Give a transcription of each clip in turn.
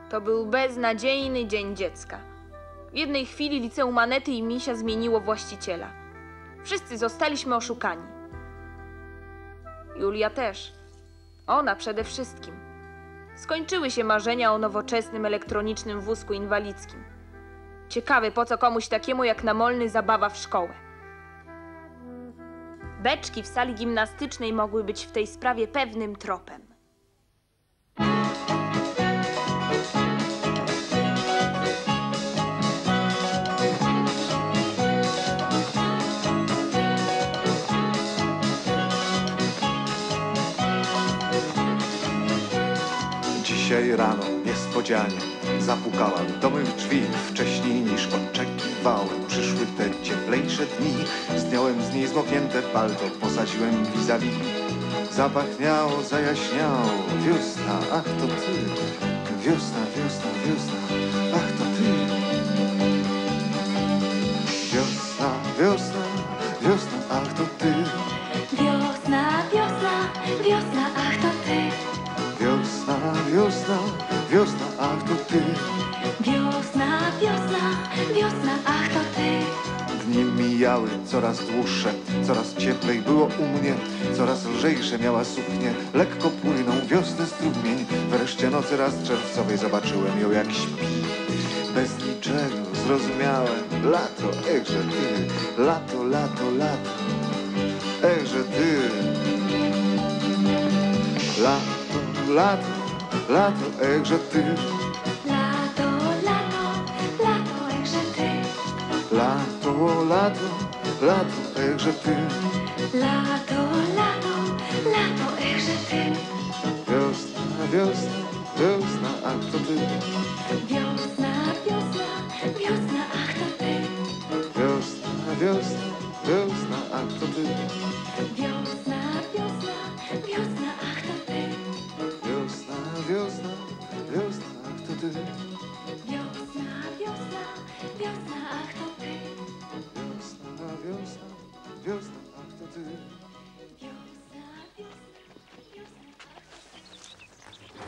To był beznadziejny dzień dziecka. W jednej chwili liceum Anety i Misia zmieniło właściciela. Wszyscy zostaliśmy oszukani. Julia też. Ona przede wszystkim. Skończyły się marzenia o nowoczesnym elektronicznym wózku inwalidzkim. Ciekawe, po co komuś takiemu jak Namolny zabawa w szkołę. Beczki w sali gimnastycznej mogły być w tej sprawie pewnym tropem. Dzisiaj rano niespodzianie zapukałem do mych drzwi wcześniej niż oczekiwałem. Przyszły te cieplejsze dni, zdjąłem z niej zmoknięte palto, posadziłem vis-a-vis. Zapachniało, zajaśniało, wiosna, ach to ty. Wiosna, wiosna, wiosna, ach to ty. Wiosna, wiosna, wiosna, ach to ty. Wiosna, wiosna, wiosna, ach to ty. Wiosna, wiosna, wiosna, ach to ty. Wiosna, wiosna, wiosna, ach to ty. Dni mijały coraz dłuższe, coraz cieplej było u mnie, coraz lżejsze miała suknię, lekko płynął wiosny strumień. Wreszcie nocy raz czerwcowej zobaczyłem ją jak śpi. Bez niczego zrozumiałem, lato, echże ty, lato, lato, lato, echże ty. Lato, lato, lato, echże ty. Lato, lato, lato, echże ty. Lato, lato, lato, echże ty. Lato, lato, lato, echże ty. Wiosna, wiosna, wiosna, ach to ty. Wiosna, wiosna, wiosna, ach to ty. Wiosna, wiosna, wiosna, ach to ty. Wiosna, wiosna, wiosna, ach to ty. Wiosna, wiosna, wiosna, ach to ty. Wiosna, wiosna, wiosna, ach to ty. Wiosna, wiosna, wiosna, ach to ty. Wiosna, wiosna, wiosna, ach to ty.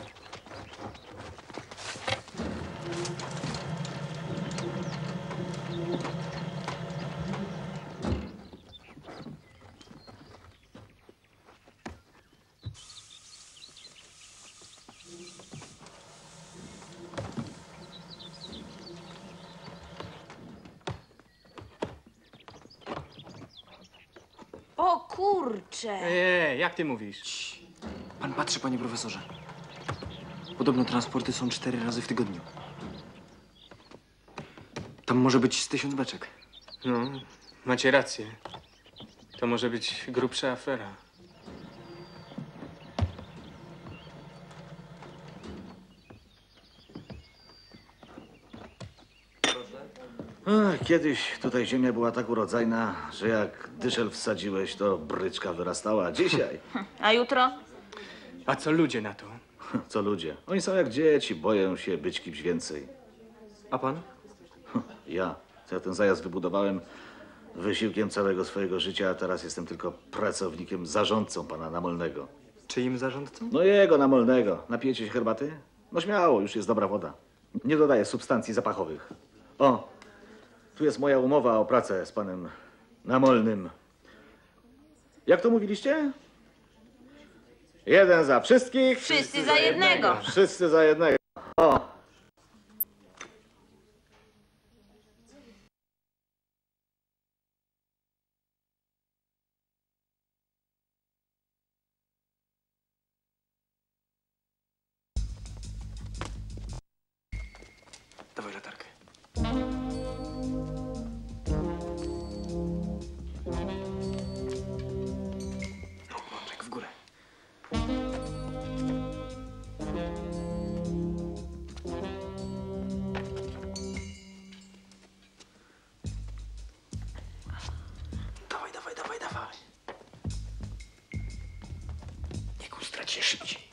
O kurcze! Jak ty mówisz? Pan patrzy, panie profesorze. Podobno transporty są 4 razy w tygodniu. Tam może być z 1000 beczek. No, macie rację. To może być grubsza afera. Kiedyś tutaj ziemia była tak urodzajna, że jak dyszel wsadziłeś, to bryczka wyrastała. A dzisiaj? A jutro? A co ludzie na to? Co ludzie? Oni są jak dzieci, boją się być kimś więcej. A pan? Ja ten zajazd wybudowałem wysiłkiem całego swojego życia, a teraz jestem tylko pracownikiem, zarządcą pana Namolnego. Czyim zarządcą? No jego Namolnego. Napijecie się herbaty? No śmiało, już jest dobra woda. Nie dodaję substancji zapachowych. O, tu jest moja umowa o pracę z panem Namolnym. Jak to mówiliście? Jeden za wszystkich. Wszyscy za jednego. Wszyscy za jednego. O. Dawaj latarkę. No, łączek w górę. Dawaj, dawaj, dawaj, dawaj. Niech ustrać się szybciej.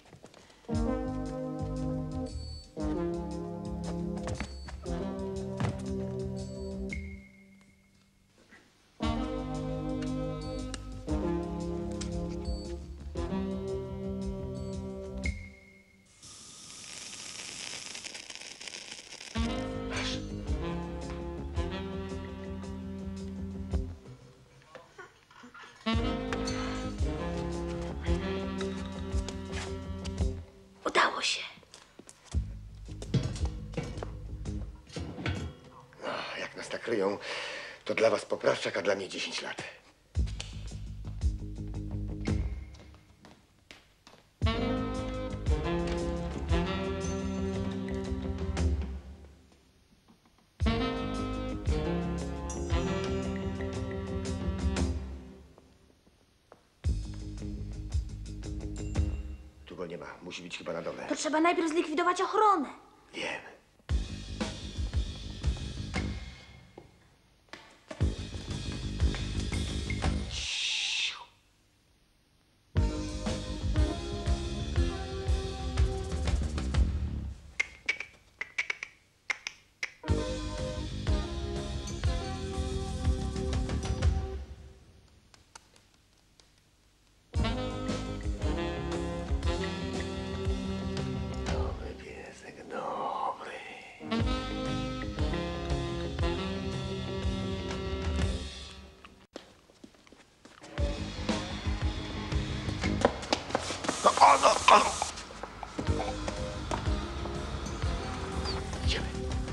Udało się. No, jak nas tak kryją, to dla was poprawczak, a dla mnie 10 lat. Tu go nie ma. Musi być chyba na dole. To trzeba najpierw zlikwidować ochronę. Wiem. Dobry piesek, dobry. Idziemy.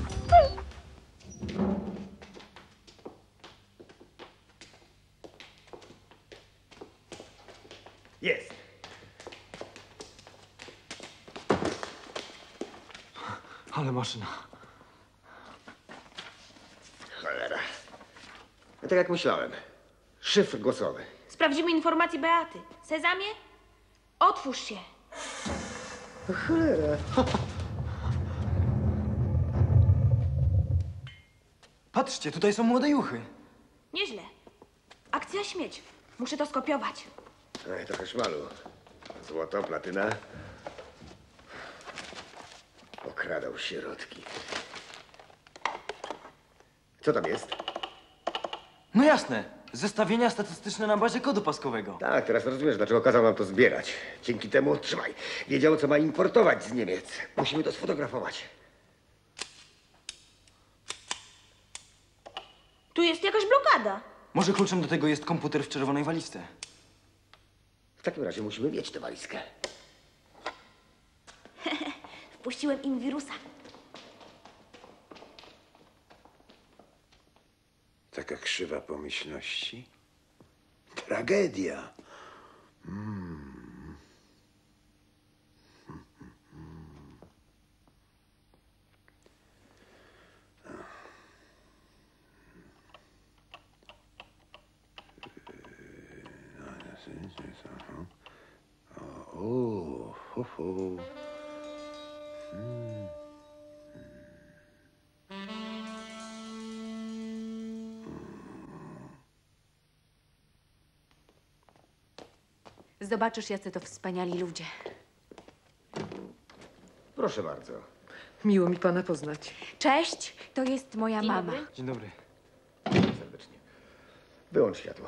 Jest. Ale maszyna. Cholera. No tak jak myślałem. Szyfr głosowy. Sprawdzimy informacje Beaty. Sezamie, otwórz się. Cholera. Patrzcie, tutaj są młode juchy. Nieźle. Akcja śmieć. Muszę to skopiować. Ej, trochę szmalu. Złoto, platyna. Okradał środki. Co tam jest? No jasne. Zestawienia statystyczne na bazie kodu paskowego. Tak, teraz rozumiesz, dlaczego kazał nam to zbierać. Dzięki temu, trzymaj, wiedział, co ma importować z Niemiec. Musimy to sfotografować. Tu jest jakaś blokada. Może kluczem do tego jest komputer w czerwonej walizce. W takim razie musimy mieć tę walizkę. Wpuściłem im wirusa. Taka krzywa pomyślności. Tragedia. O, ho, ho. Zobaczysz, jacy to wspaniali ludzie. Proszę bardzo. Miło mi pana poznać. Cześć, to jest moja Dzień mama. dobry. Dzień dobry. Serdecznie. Wyłącz światło.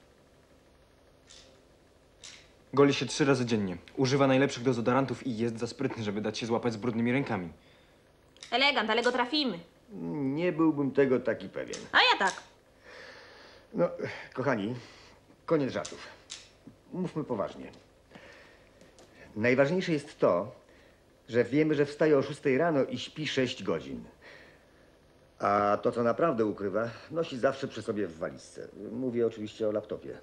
Goli się 3 razy dziennie. Używa najlepszych dezodorantów i jest za sprytny, żeby dać się złapać z brudnymi rękami. Elegant, ale go trafimy. Nie byłbym tego taki pewien. A ja tak. No, kochani, koniec żartów. Mówmy poważnie. Najważniejsze jest to, że wiemy, że wstaje o 6 rano i śpi 6 godzin. A to, co naprawdę ukrywa, nosi zawsze przy sobie w walizce. Mówię oczywiście o laptopie.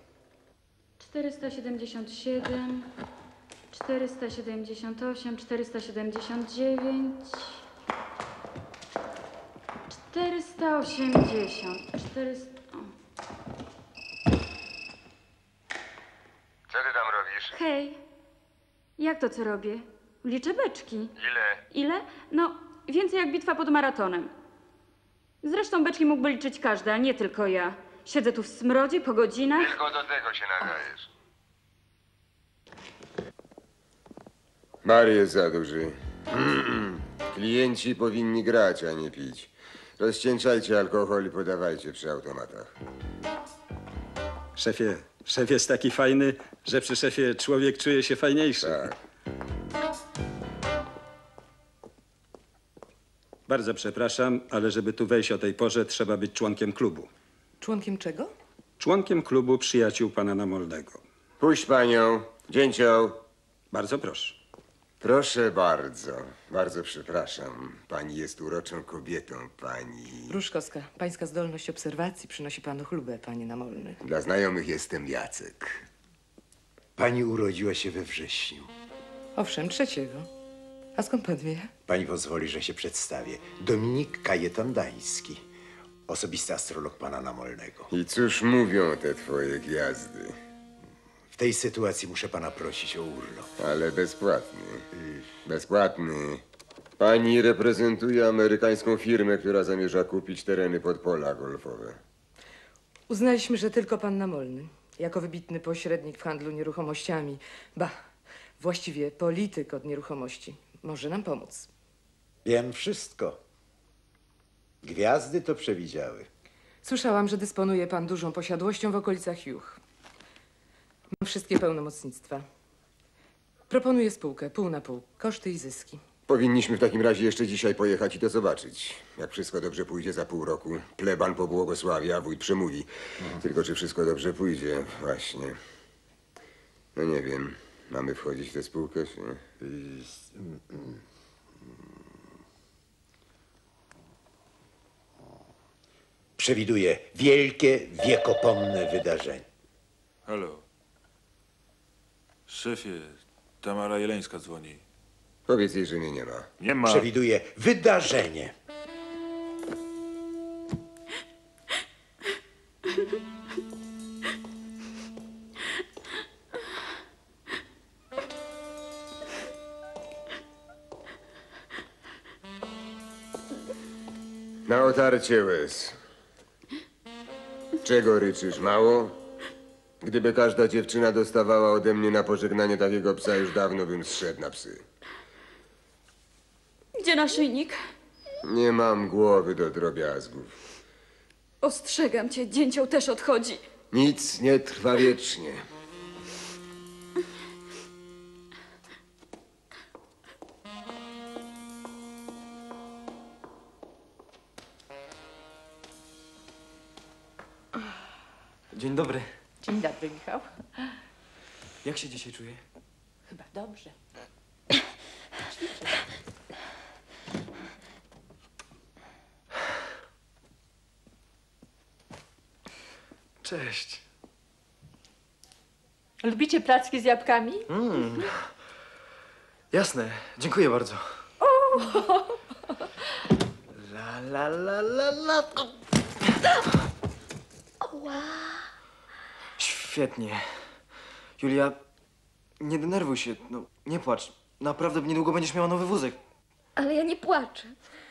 477, 478, 479, 480, 400... Co ty tam robisz? Hej, jak to co robię? Liczę beczki. Ile? Ile? No, więcej jak bitwa pod maratonem. Zresztą beczki mógłby liczyć każdy, a nie tylko ja. Siedzę tu w smrodzie po godzinach. Tylko do tego się nadajesz. Bar jest za duży. Klienci powinni grać, a nie pić. Rozcieńczajcie alkohol i podawajcie przy automatach. Szef jest taki fajny, że przy szefie człowiek czuje się fajniejszy. Tak. Bardzo przepraszam, ale żeby tu wejść o tej porze, trzeba być członkiem klubu. Członkiem czego? Członkiem klubu przyjaciół pana Namolnego. Puść panią. Dzięcioł. Bardzo proszę. Proszę bardzo, bardzo przepraszam. Pani jest uroczą kobietą, pani... Pruszkowska, pańska zdolność obserwacji przynosi panu chlubę, panie Namolny. Dla znajomych jestem Jacek. Pani urodziła się we wrześniu. Owszem, 3. A skąd pan wie? Pani pozwoli, że się przedstawię. Dominik Kajetan-Dański. Osobisty astrolog pana Namolnego. I cóż mówią te twoje gwiazdy? W tej sytuacji muszę pana prosić o urlop. Ale bezpłatny. Bezpłatny. Pani reprezentuje amerykańską firmę, która zamierza kupić tereny pod pola golfowe. Uznaliśmy, że tylko pan Namolny, jako wybitny pośrednik w handlu nieruchomościami, właściwie polityk od nieruchomości, może nam pomóc. Wiem wszystko. Gwiazdy to przewidziały. Słyszałam, że dysponuje pan dużą posiadłością w okolicach Juch. Mam wszystkie pełnomocnictwa. Proponuję spółkę, pół na pół, koszty i zyski. Powinniśmy w takim razie jeszcze dzisiaj pojechać i to zobaczyć. Jak wszystko dobrze pójdzie za pół roku, pleban pobłogosławi, a wójt przemówi. Tylko czy wszystko dobrze pójdzie? Właśnie. No nie wiem. Mamy wchodzić w tę spółkę, czy nie? Przewiduję wielkie, wiekopomne wydarzenie. Halo. Szefie, Tamara Jeleńska dzwoni. Powiedz jej, że mnie nie ma. Nie ma. Przewiduję wydarzenie. Na otarcie łez. Czego ryczysz? Mało? Gdyby każda dziewczyna dostawała ode mnie na pożegnanie takiego psa, już dawno bym zszedł na psy. Gdzie naszyjnik? Nie mam głowy do drobiazgów. Ostrzegam cię, dzięcioł też odchodzi. Nic nie trwa wiecznie. Dzień dobry. Dzień dobry, Michał. Jak się dzisiaj czuję? Chyba dobrze. Cześć. Lubicie placki z jabłkami? Jasne, dziękuję bardzo. O! La la la la la. Oła. Świetnie. Julia, nie denerwuj się, no nie płacz. Naprawdę niedługo będziesz miała nowy wózek. Ale ja nie płaczę.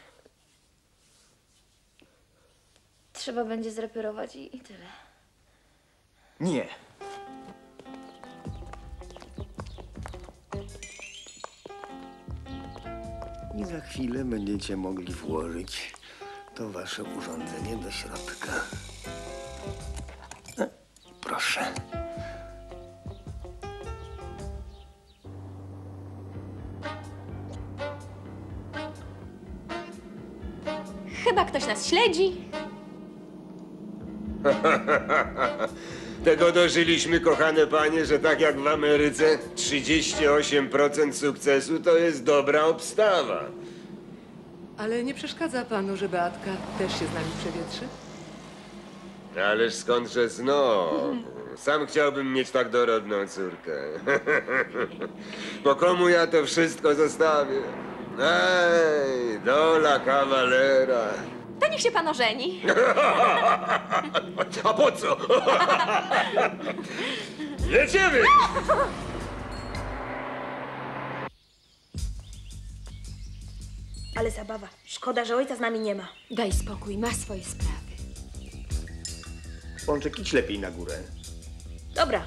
Trzeba będzie zreperować i tyle. Nie. I za chwilę będziecie mogli włożyć to wasze urządzenie do środka. Proszę. Chyba ktoś nas śledzi. Tego dożyliśmy, kochane panie, że tak jak w Ameryce 38% sukcesu to jest dobra obstawa. Ale nie przeszkadza panu, że Beatka też się z nami przewietrzy? Ależ skądże znowu? Sam chciałbym mieć tak dorodną córkę. Po komu ja to wszystko zostawię? Ej, dola kawalera. To niech się pan ożeni. A po co? Jedziemy! Ale zabawa. Szkoda, że ojca z nami nie ma. Daj spokój, ma swoje sprawy. Pączek, idź lepiej na górę. Dobra.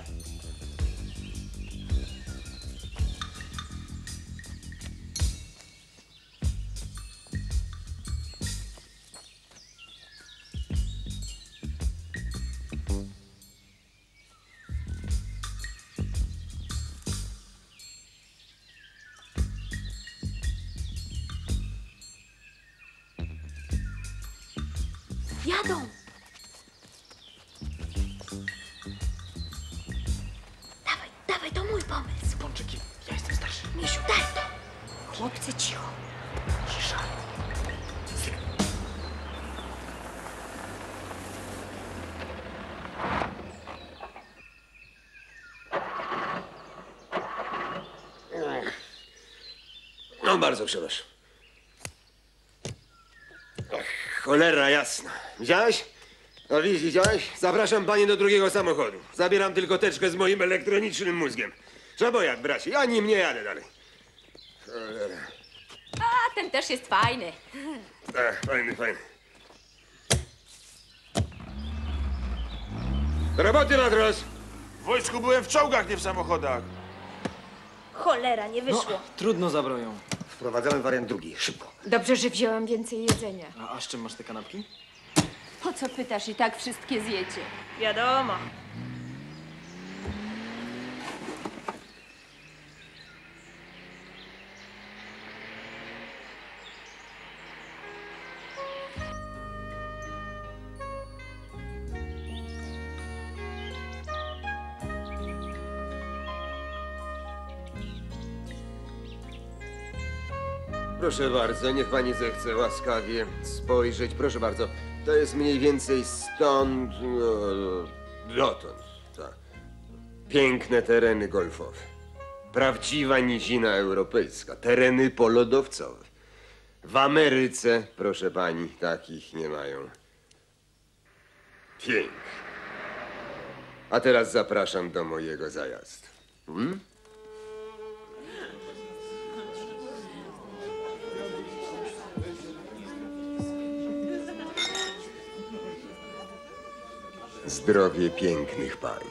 Jadą! Dawaj, dawaj, to mój pomysł. Pączeki, ja jestem starszy. Misiu, daj to! Chłopcy, cicho. Cisza. No bardzo przepraszam. Cholera jasna. Widziałeś? No widziałeś? Zapraszam panie do drugiego samochodu. Zabieram tylko teczkę z moim elektronicznym mózgiem. Trzeba jak, bracie. Ja nim nie jadę dalej. Cholera. A, ten też jest fajny. Fajny, fajny. Do roboty, matros! W wojsku byłem w czołgach, nie w samochodach. Cholera, nie wyszło. No, trudno za broją. Wprowadzamy wariant drugi. Szybko. Dobrze, że wzięłam więcej jedzenia. A z czym masz te kanapki? Po co pytasz? I tak wszystkie zjecie. Wiadomo. Proszę bardzo, niech pani zechce łaskawie spojrzeć. Proszę bardzo, to jest mniej więcej stąd dotąd. Tak. Piękne tereny golfowe. Prawdziwa nizina europejska. Tereny polodowcowe. W Ameryce, proszę pani, takich nie mają. Pięknie. A teraz zapraszam do mojego zajazdu. Zdrowie pięknych pań.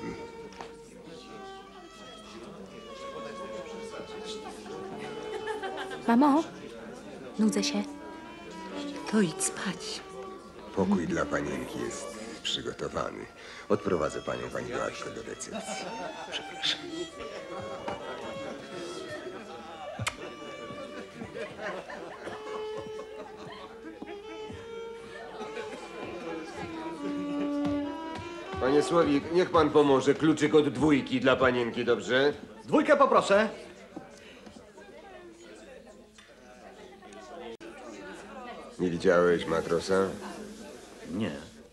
Mamo, nudzę się. To idź spać. Pokój dla panienki jest przygotowany. Odprowadzę panią, pani Beatko, do recepcji. Przepraszam. Panie Słowik, niech pan pomoże. Kluczyk od dwójki dla panienki, dobrze? Dwójkę poproszę. Nie widziałeś matrosa? Nie.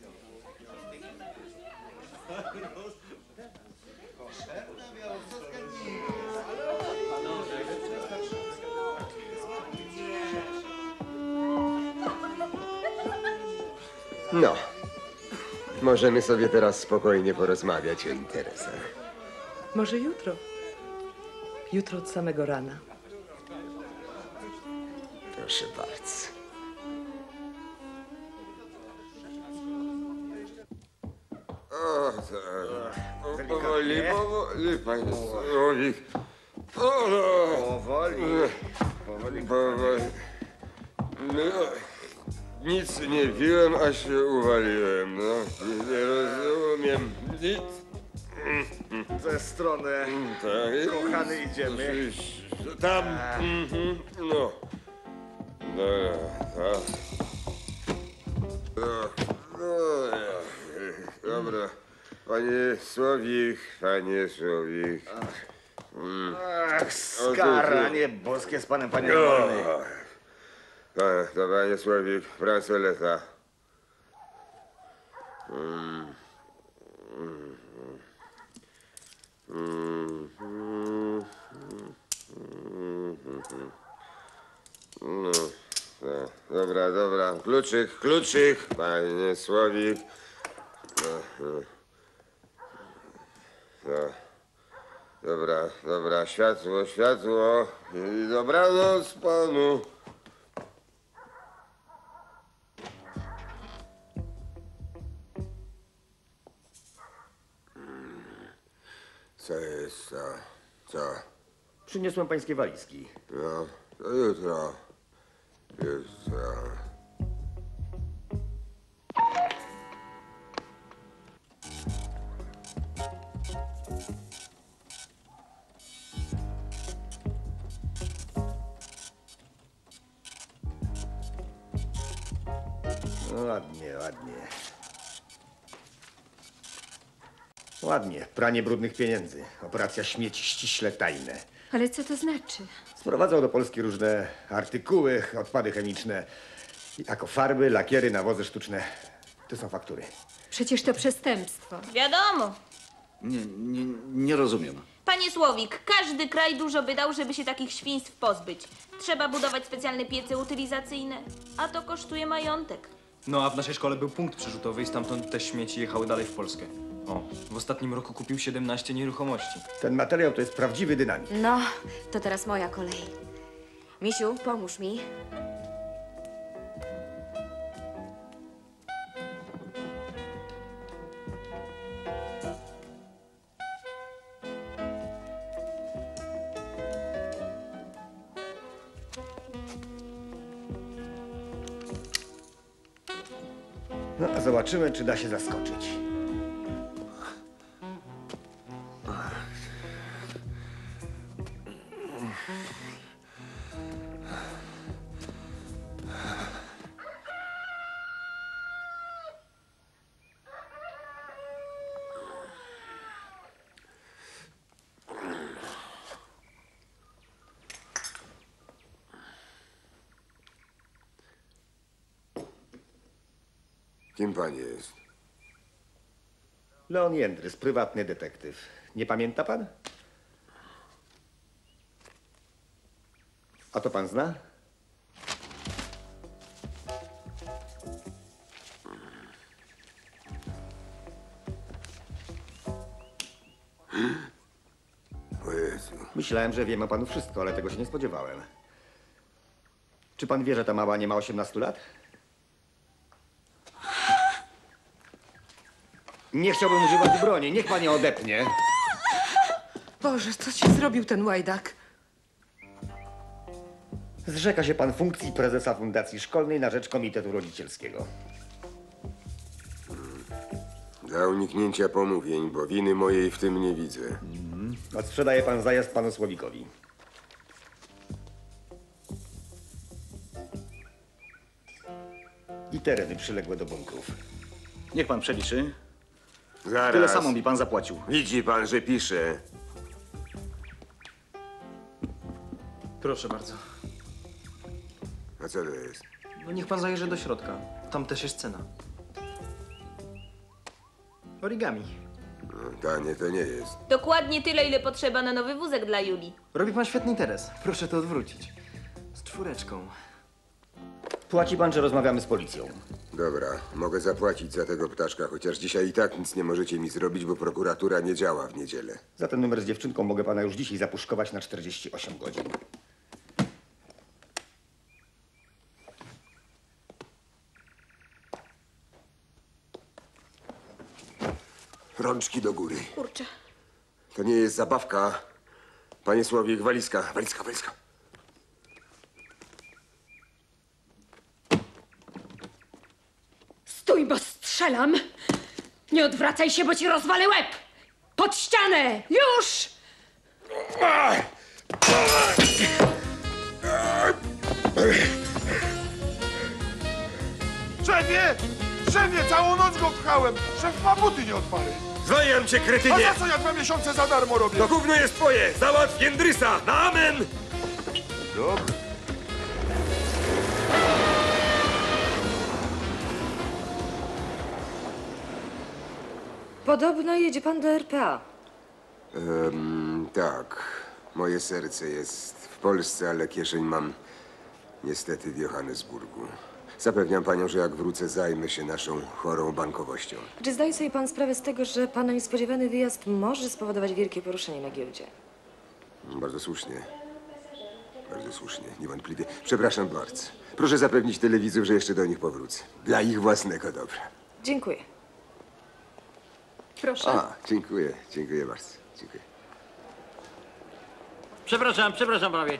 No. Możemy sobie teraz spokojnie porozmawiać o interesach. Może jutro. Jutro od samego rana. Proszę bardzo. O, tak. Powoli, panie Słowik. Powoli. Powoli. No, nic nie piłem, a się uwaliłem. No, nie rozumiem nic. Ze strony Tak. kochany idziemy. Tam. No. Dobra. Panie Słowik, panie Słowik. Ach, skaranie boskie z panem, panie Wolny. To panie Słowik, bransoleta. No, dobra. Kluczyk, panie Słowik. Dobra, światło. I dobranoc panu. Co jest to? Co? Przyniosłem pańskie walizki. No, to jutro. No, ładnie. Pranie brudnych pieniędzy. Operacja śmieci ściśle tajne. Ale co to znaczy? Sprowadzał do Polski różne artykuły, odpady chemiczne, jako farby, lakiery, nawozy sztuczne. To są faktury. Przecież to przestępstwo. Wiadomo. Nie rozumiem. Panie Słowik, każdy kraj dużo by dał, żeby się takich świństw pozbyć. Trzeba budować specjalne piece utylizacyjne, a to kosztuje majątek. No a w naszej szkole był punkt przerzutowy i stamtąd te śmieci jechały dalej w Polskę. O, w ostatnim roku kupił 17 nieruchomości. Ten materiał to jest prawdziwy dynamit. No, to teraz moja kolej. Misiu, pomóż mi. No a zobaczymy, czy da się zaskoczyć. Kim pan jest? Leon Jędrys, prywatny detektyw. Nie pamięta pan? A to pan zna? O Jezu. Myślałem, że wiem o panu wszystko, ale tego się nie spodziewałem. Czy pan wie, że ta mała nie ma 18 lat? Nie chciałbym używać broni. Niech pan ją odepnie. Boże, co ci zrobił ten łajdak? Zrzeka się pan funkcji prezesa Fundacji Szkolnej na rzecz Komitetu Rodzicielskiego. Dla uniknięcia pomówień, bo winy mojej w tym nie widzę. Odsprzedaje pan zajazd panu Słowikowi. I tereny przyległe do bunkrów. Niech pan przeliczy. Zaraz. Tyle samo mi pan zapłacił. Widzi pan, że pisze. Proszę bardzo. A co to jest? No niech pan zajrzy do środka. Tam też jest cena. Origami. No, tanie to nie jest. Dokładnie tyle, ile potrzeba na nowy wózek dla Julii. Robi pan świetny interes. Proszę to odwrócić. Z 4. Płaci pan, że rozmawiamy z policją. Dobra, mogę zapłacić za tego ptaszka, chociaż dzisiaj i tak nic nie możecie mi zrobić, bo prokuratura nie działa w niedzielę. Za ten numer z dziewczynką mogę pana już dzisiaj zapuszkować na 48 godzin. Rączki do góry. Kurczę. To nie jest zabawka. Panie Słowik, walizka, walizka, walizka. Stój, bo strzelam! Nie odwracaj się, bo ci rozwalę łeb! Pod ścianę! Już! Szefie! Szefie, całą noc go pchałem! Szef ma buty nie odpali. Zwajam cię, A kretynie! za co ja 2 miesiące za darmo robię? To gówno jest twoje! Załatw Jędrysa! Na amen! Dobra. Podobno jedzie pan do RPA. Tak. Moje serce jest w Polsce, ale kieszeń mam niestety w Johannesburgu. Zapewniam panią, że jak wrócę, zajmę się naszą chorą bankowością. Czy zdaje sobie pan sprawę z tego, że pana niespodziewany wyjazd może spowodować wielkie poruszenie na giełdzie? Bardzo słusznie. Bardzo słusznie, niewątpliwie. Przepraszam bardzo. Proszę zapewnić telewidzów, że jeszcze do nich powrócę. Dla ich własnego dobra. Dziękuję. Proszę. A, dziękuję. Dziękuję bardzo. Dziękuję. Przepraszam panowie.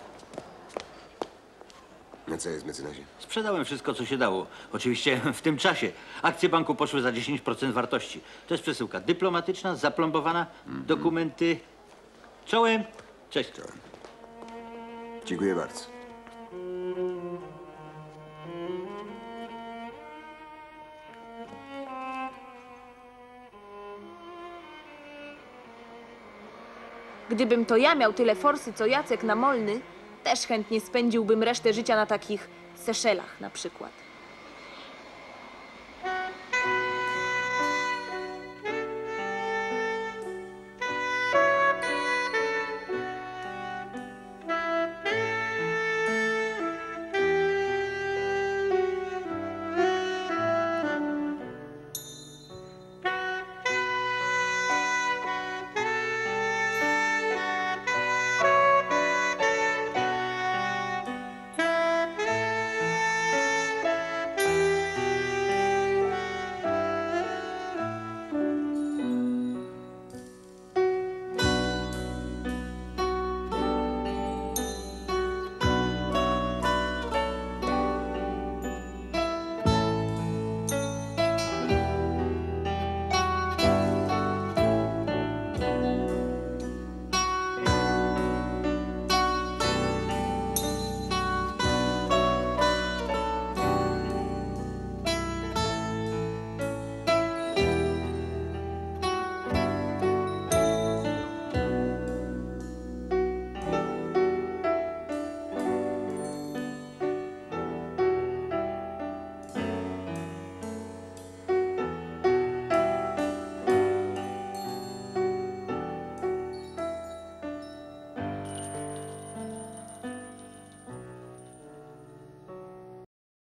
No co jest, mecenasie? Sprzedałem wszystko, co się dało. Oczywiście w tym czasie. Akcje banku poszły za 10% wartości. To jest przesyłka dyplomatyczna, zaplombowana, dokumenty. Czołem. Cześć. Czołem. Dziękuję bardzo. Gdybym to ja miał tyle forsy, co Jacek Namolny, też chętnie spędziłbym resztę życia na takich Seszelach na przykład.